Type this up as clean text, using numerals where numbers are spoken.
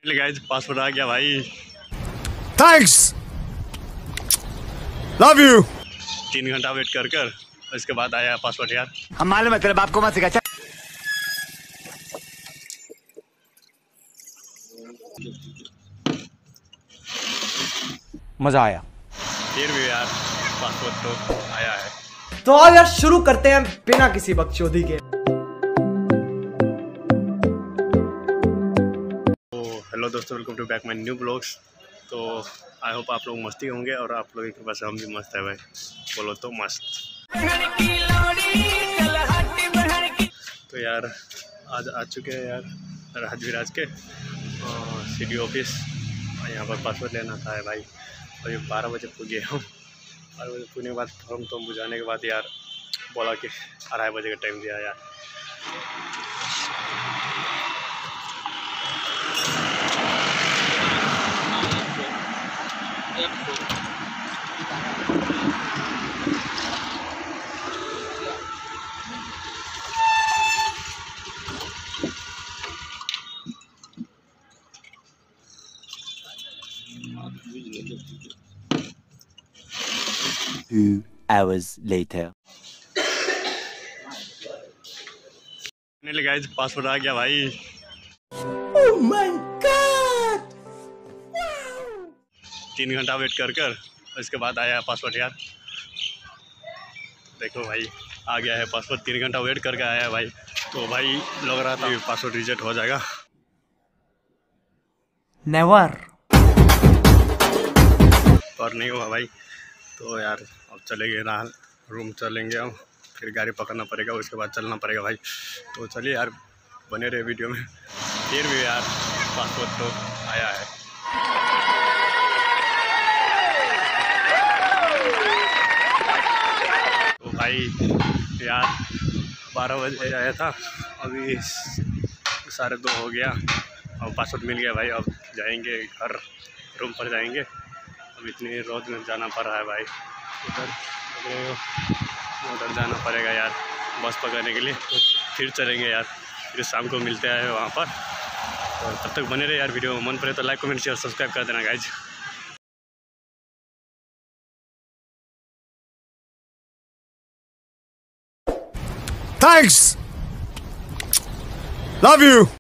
Guys password आ गया भाई। Thanks, love you. 3 घंटा वेट कर कर इसके बाद आया पासवर्ड यार। हम मालूम है तेरे बाप को मत सिखा। मजा आया। फिर भी यार पासवर्ड तो आया है। तो आओ यार शुरू करते हैं बिना किसी बकचोदी के। तो हेलो दोस्तों, welcome to back my new blogs. तो आई होप आप लोग मस्ती होंगे और आप लोगों की वजह से हम भी मस्त है भाई। बोलो तो मस्त। तो यार आज आ चुके हैं यार राजविराज के सीडी ऑफिस और यहाँ पर पासवर्ड लेना था भाई। और ये 12 बजे पूजे हम। 12 बजे पूछने के बाद फॉर्म तो बुझाने के बाद यार बोला कि 2:30 बजे का टाइम दिया यार। Two hours later. Guys password आ गया भाई। Oh my God! 3 घंटा वेट कर कर इसके बाद आया पासवर्ड यार। देखो भाई आ गया है पासवर्ड। 3 घंटा वेट करके आया है भाई। तो भाई लग रहा था पासवर्ड रिजेक्ट हो जाएगा। नेवर। पर नहीं हुआ भाई। तो यार अब चलेंगे ना, रूम चलेंगे हम, फिर गाड़ी पकड़ना पड़ेगा, उसके बाद चलना पड़ेगा भाई। तो चलिए यार बने रहे वीडियो में। फिर भी यार पासवर्ड तो आया है। तो भाई यार 12 बजे आया था, अभी 2:30 हो गया और पासवर्ड मिल गया भाई। अब जाएंगे घर, रूम पर जाएंगे। अब इतनी रोज में जाना पड़ रहा है भाई। उधर जाना पड़ेगा यार बस पकड़ने के लिए। तो फिर चलेंगे यार, फिर शाम को मिलते हैं वहाँ पर। तो तब तक बने रहे यार। वीडियो मन पड़े तो लाइक कमेंट शेयर सब्सक्राइब कर देना गाइज। Thanks, love you.